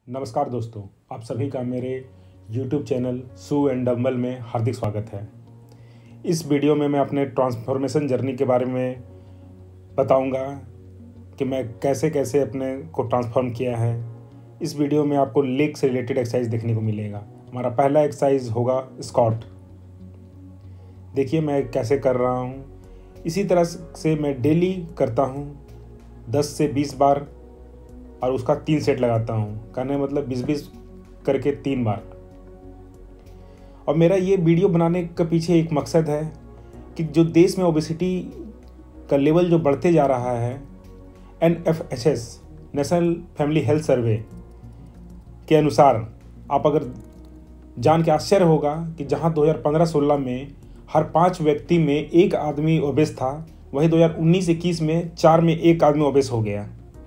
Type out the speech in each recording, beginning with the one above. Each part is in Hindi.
नमस्कार दोस्तों, आप सभी का मेरे YouTube चैनल सू एंड डम्बल में हार्दिक स्वागत है। इस वीडियो में मैं अपने ट्रांसफॉर्मेशन जर्नी के बारे में बताऊंगा कि मैं कैसे कैसे अपने को ट्रांसफॉर्म किया है। इस वीडियो में आपको लेग से रिलेटेड एक्सरसाइज देखने को मिलेगा। हमारा पहला एक्सरसाइज होगा स्क्वाट। देखिए मैं कैसे कर रहा हूँ। इसी तरह से मैं डेली करता हूँ 10 से 20 बार और उसका 3 सेट लगाता हूँ। कहने मतलब 20-20 करके 3 बार। और मेरा ये वीडियो बनाने के पीछे एक मकसद है कि जो देश में ओबेसिटी का लेवल जो बढ़ते जा रहा है, NFHS national family health survey के अनुसार आप अगर जान के आश्चर्य होगा कि जहां 2015-16 में हर 5 व्यक्ति में एक आदमी ओबेस था, वहीं 2019-21 में 4 में 1 आदमी ओबेस हो गया।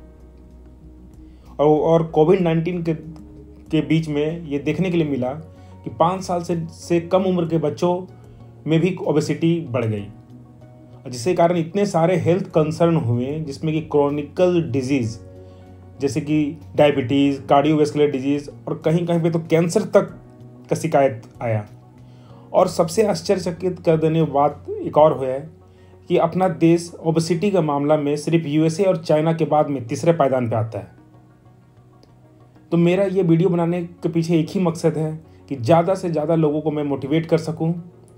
और कोविड-19 के बीच में ये देखने के लिए मिला कि 5 साल से कम उम्र के बच्चों में भी ओबेसिटी बढ़ गई, जिसके कारण इतने सारे हेल्थ कंसर्न हुए, जिसमें कि क्रोनिकल डिजीज़ जैसे कि डायबिटीज़, कार्डियोवैस्कुलर डिजीज़ और कहीं कहीं पे तो कैंसर तक का शिकायत आया। और सबसे आश्चर्यचकित कर देने बात एक और है कि अपना देश ओबेसिटी का मामला में सिर्फ USA और चाइना के बाद में तीसरे पायदान पे आता है। तो मेरा ये वीडियो बनाने के पीछे एक ही मकसद है कि ज़्यादा से ज़्यादा लोगों को मैं मोटिवेट कर सकूं,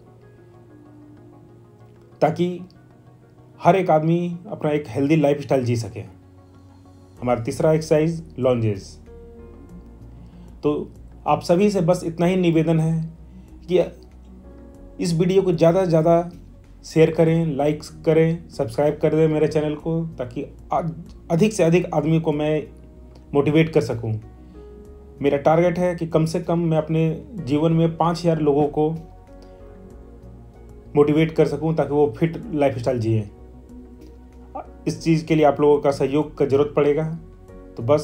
ताकि हर एक आदमी अपना एक हेल्दी लाइफस्टाइल जी सके। हमारा तीसरा एक्सरसाइज लॉन्जेस। तो आप सभी से बस इतना ही निवेदन है कि इस वीडियो को ज़्यादा से ज़्यादा शेयर करें, लाइक करें, सब्सक्राइब कर दें मेरे चैनल को, ताकि अधिक से अधिक आदमी को मैं मोटिवेट कर सकूं। मेरा टारगेट है कि कम से कम मैं अपने जीवन में 5000 लोगों को मोटिवेट कर सकूं, ताकि वो फिट लाइफस्टाइल जिए। इस चीज़ के लिए आप लोगों का सहयोग का ज़रूरत पड़ेगा। तो बस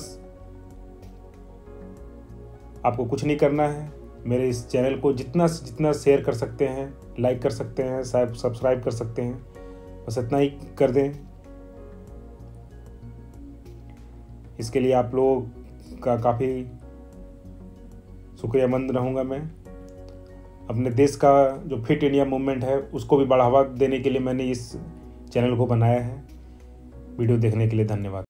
आपको कुछ नहीं करना है, मेरे इस चैनल को जितना से जितना शेयर कर सकते हैं, लाइक कर सकते हैं, सब्सक्राइब कर सकते हैं, बस इतना ही कर दें। इसके लिए आप लोगों का काफ़ी शुक्रियामंद रहूँगा। मैं अपने देश का जो फिट इंडिया मूवमेंट है उसको भी बढ़ावा देने के लिए मैंने इस चैनल को बनाया है। वीडियो देखने के लिए धन्यवाद।